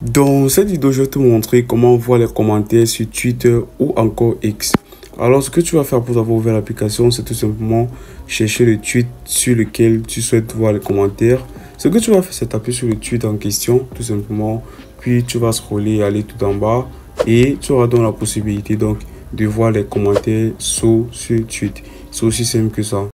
Dans cette vidéo, je vais te montrer comment voir les commentaires sur Twitter ou encore X. Alors, ce que tu vas faire pour avoir ouvert l'application, c'est tout simplement chercher le tweet sur lequel tu souhaites voir les commentaires. Ce que tu vas faire, c'est taper sur le tweet en question, tout simplement. Puis, tu vas scroller, aller tout en bas et tu auras donc la possibilité donc de voir les commentaires sur ce tweet. C'est aussi simple que ça.